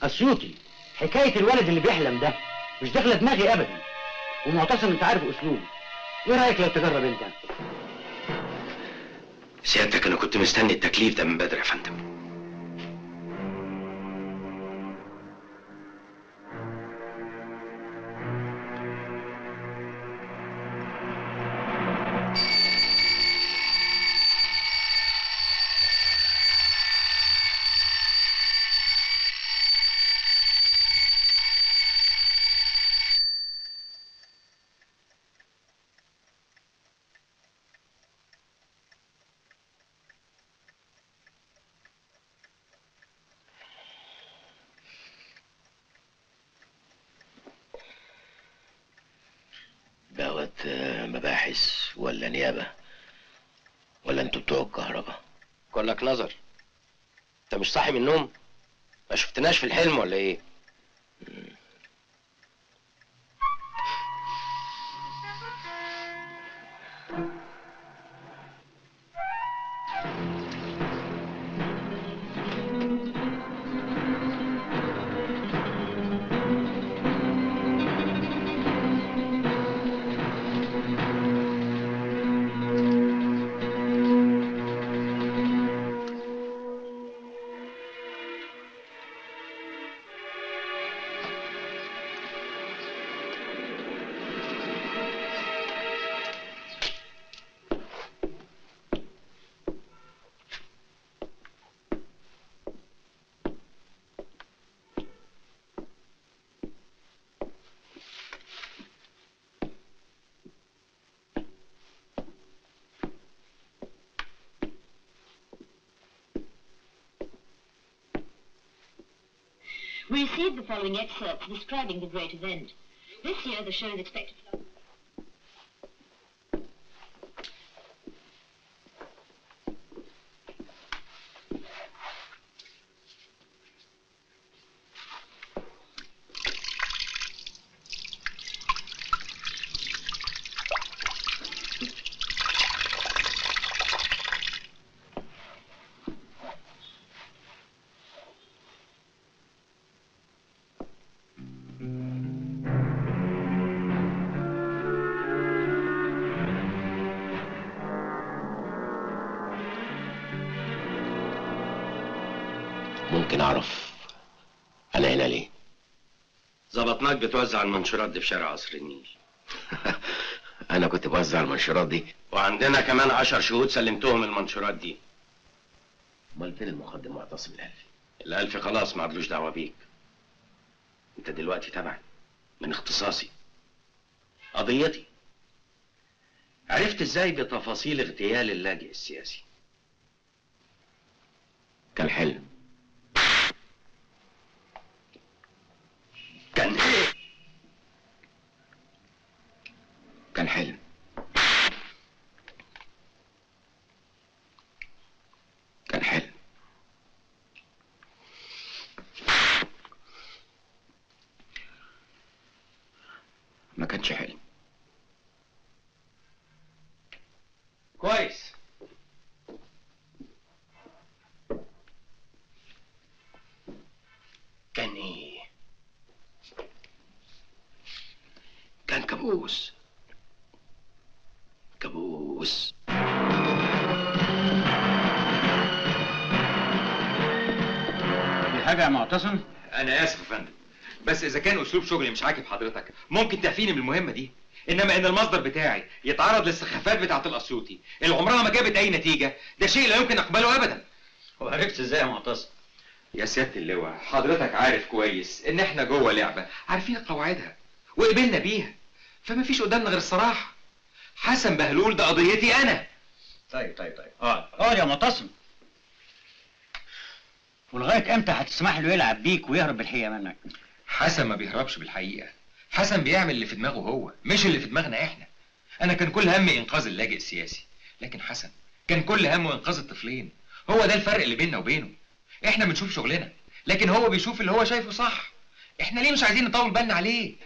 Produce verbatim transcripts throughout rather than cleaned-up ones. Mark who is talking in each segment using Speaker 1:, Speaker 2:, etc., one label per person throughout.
Speaker 1: اسيوطي، حكايه الولد اللي بيحلم ده مش داخله دماغي ابدا، ومعتصم انت عارف اسلوبه. ايه رايك لو تجرب انت؟
Speaker 2: سيادتك انا كنت مستني التكليف ده من بدري يا فندم. دوت مباحث ولا نيابة ولا انتوا بتوع الكهرباء؟ كلك نظر. انت مش صاحي من النوم؟ ما شفتناش في الحلم ولا ايه؟
Speaker 3: We received the following excerpts describing the great event. This year, the show is expected to...
Speaker 2: ممكن اعرف انا هنا ليه؟ ظبطناك بتوزع المنشورات دي في شارع قصر النيل. انا كنت بوزع المنشورات دي، وعندنا كمان عشر شهود سلمتهم المنشورات دي. امال فين المقدم معتصم الالفي؟ الالفي خلاص ما عادلوش دعوه بيك. انت دلوقتي تبعي، من اختصاصي، قضيتي. عرفت ازاي بتفاصيل اغتيال اللاجئ السياسي؟ كان حلم. كان ايه؟ كان حلم. كان حلم. ما كانش حلم. كويس. كان ايه؟ كان كابوس. كابوس.
Speaker 1: في حاجة يا معتصم؟
Speaker 4: أنا آسف يا فندم، بس إذا كان أسلوب شغلي مش عاجب حضرتك ممكن تعفيني من المهمة دي، إنما إن المصدر بتاعي يتعرض للسخافات بتاعة الأسيوطي اللي عمرها ما جابت أي نتيجة، ده شيء لا يمكن أقبله أبدا.
Speaker 1: وعرفت إزاي يا معتصم؟
Speaker 4: يا سيادة اللواء، حضرتك عارف كويس إن إحنا جوه لعبة عارفين قواعدها وقبلنا بيها، فما فيش قدامنا غير الصراحة. حسن بهلول ده قضيتي أنا.
Speaker 1: طيب طيب طيب اقعد اقعد يا معتصم. ولغاية امتى هتسمح له يلعب بيك ويهرب بالحقيقة منك؟
Speaker 4: حسن ما بيهربش بالحقيقة، حسن بيعمل اللي في دماغه هو مش اللي في دماغنا احنا. انا كان كل همي انقاذ اللاجئ السياسي، لكن حسن كان كل همه انقاذ الطفلين. هو ده الفرق اللي بيننا وبينه. احنا بنشوف شغلنا لكن هو بيشوف اللي هو شايفه صح. احنا ليه مش عايزين نطول بالنا عليه؟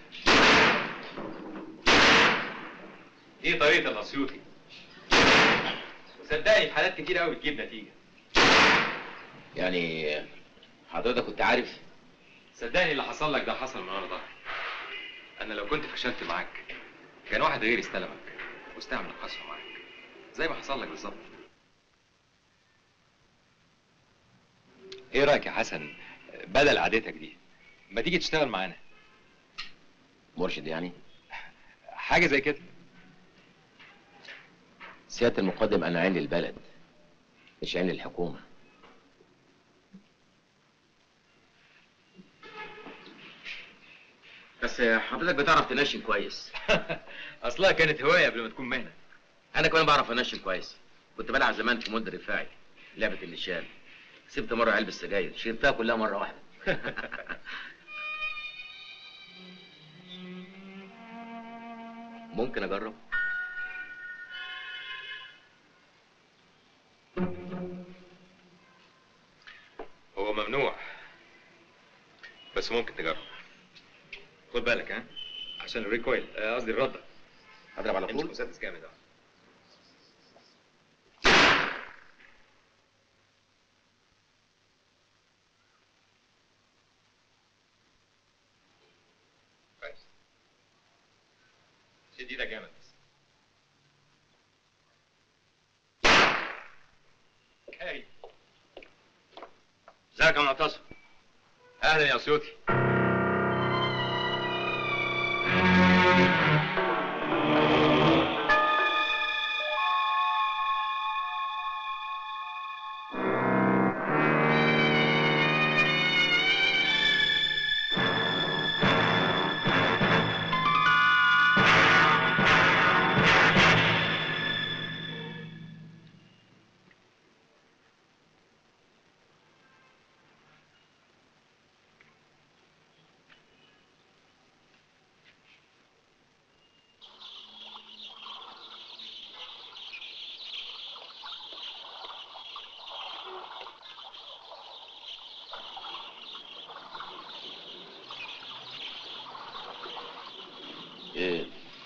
Speaker 4: دي طريقة الاسيوطي، وصدقني في حالات كتير قوي بتجيب نتيجة.
Speaker 2: يعني حضرتك كنت عارف؟
Speaker 4: صدقني اللي حصل لك ده حصل من ورا ظهري. انا لو كنت فشلت معاك كان واحد غيري استلمك واستعمل القسوه معاك زي ما حصل لك بالظبط. ايه رايك يا حسن بدل عادتك دي ما تيجي تشتغل معانا؟
Speaker 2: مرشد يعني؟
Speaker 4: حاجه زي كده.
Speaker 2: سياده المقدم، انا عين للبلد مش عين للحكومه. بس حضرتك بتعرف تنشن كويس.
Speaker 4: اصلها كانت هوايه قبل ما تكون مهنه.
Speaker 2: انا كمان بعرف انشن كويس. كنت بلعب زمان في مد رفاعي لعبه النشان. سبت مره علبه السجاير شربتها كلها مره واحده. ممكن اجرب؟
Speaker 4: هو ممنوع بس ممكن تجرب. خد بالك ها عشان الريكويل، قصدي الرده.
Speaker 2: هضرب على
Speaker 4: امسك
Speaker 2: طول.
Speaker 4: مسدس جامد اهو. كويس. شد ايدك جامد بس. هاي.
Speaker 2: ازيك يا معتصم؟
Speaker 4: اهلا يا اسيوطي.
Speaker 2: ايه؟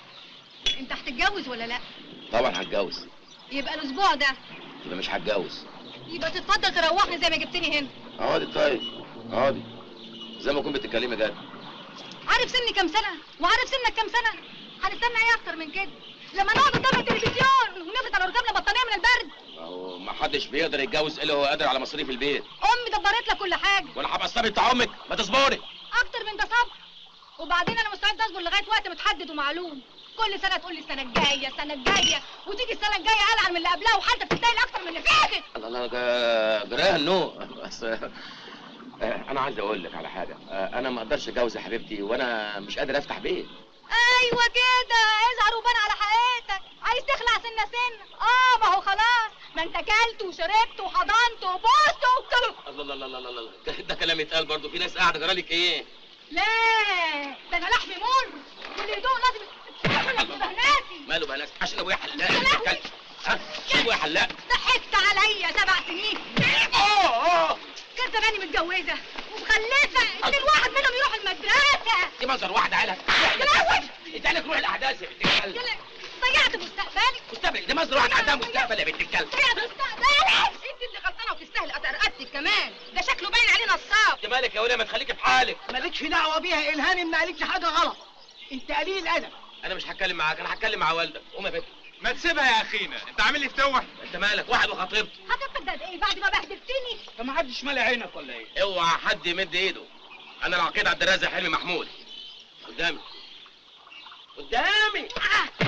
Speaker 3: انت هتتجوز ولا لا؟
Speaker 2: طبعا هتجوز.
Speaker 3: يبقى الاسبوع ده.
Speaker 2: يبقى مش هتجوز.
Speaker 3: يبقى تتفضل تروحني زي ما جبتني هنا.
Speaker 2: اقعدي طيب، اقعدي زي ما كنت بتتكلمي جد.
Speaker 3: عارف سني كام سنه وعارف سنك كام سنه؟ هنستنى ايه اكتر من كده؟ لما نقعد قدام التلفزيون ونفرد على ركابنا بطانيه من البرد.
Speaker 2: اهو ما حدش بيقدر يتجوز الا هو قادر على مصاريف البيت.
Speaker 3: امي دبرت لك كل حاجه.
Speaker 2: وانا هبقى الصبي بتاع امك؟ ما تصبري.
Speaker 3: اكتر من ده صبر. وبعدين انا مستعد اصبر لغايه وقت متحدد ومعلوم. كل سنه تقول لي السنه الجايه السنه الجايه وتيجي السنه الجايه العن من اللي قبلها وحالتك تستاهل اكتر من اللي فاتت.
Speaker 2: الله الله جا- جراها النو بس. آه، انا عايز اقول لك على حاجه. آه، انا ما اقدرش اتجوز يا حبيبتي وانا مش قادر افتح بيت.
Speaker 3: ايوه كده اظهر وبان على حقيقتك. عايز تخلع سنه سنه. اه ما هو خلاص ما انت كلت وشربت وحضنت وبوست وكده.
Speaker 2: الله الله الله الله الله ده, ده كلام يتقال برضه. في ناس قاعده جرالك ايه؟
Speaker 3: لا ده انا لحمي مر واللي يدوق لازم يتحمل بهناتي.
Speaker 2: ماله بقى ناس عشان ابويا حلاق.
Speaker 3: يا لهوي.
Speaker 2: ها ابويا حلاق.
Speaker 3: ضحكت عليا سبع سنين.
Speaker 2: اه اه
Speaker 3: كان زماني متجوزه ومخلفه ان الواحد منهم يروح المدرسه.
Speaker 2: دي منظر واحده عيلها.
Speaker 3: يا لهوي.
Speaker 2: انت قالك روح الاحداث يا بنت الكلب.
Speaker 3: يلا ضيعت مستقبلي.
Speaker 2: مستقبل دي منظر واحده عندها مستقبل يا بنت الكلب.
Speaker 3: ضيعت مستقبلي. انت اللي غلطانه وتستاهل رقبتك كمان. ده شكله باين عليه نصاب.
Speaker 2: انت مالك يا وليه؟ ما تخليكي في حالك.
Speaker 1: مالكش دعوه بيها. الهانم ما قالتش حاجه غلط. انت قليل ادب.
Speaker 2: انا مش هتكلم معاك، انا هتكلم مع والدك. قوم يا بنت.
Speaker 4: ما تسيبها يا اخينا، انت عامل لي فتوح.
Speaker 2: انت مالك؟ واحد وخطيبته.
Speaker 3: هتفضل ايه بعد ما بهدلتني؟
Speaker 1: انت ما حدش مالي عينك ولا ايه؟
Speaker 2: اوعى حد يمد ايده. انا العقيد عبد الرازق حلمي محمود. قدامي قدامي.
Speaker 3: آه.